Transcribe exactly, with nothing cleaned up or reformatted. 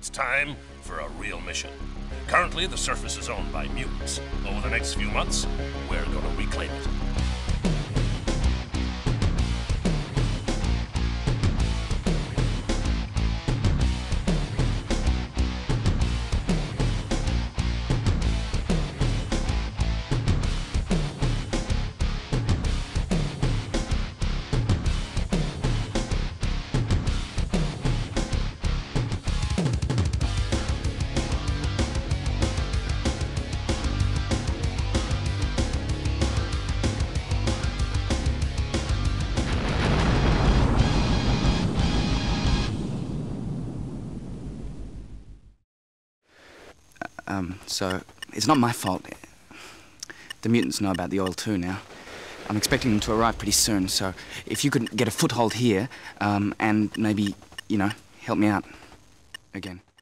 It's time for a real mission. Currently, the surface is owned by mutants. Over the next few months, we're gonna reclaim it. Um, so, it's not my fault. The mutants know about the oil too now. I'm expecting them to arrive pretty soon, so if you could get a foothold here, um, and maybe, you know, help me out again.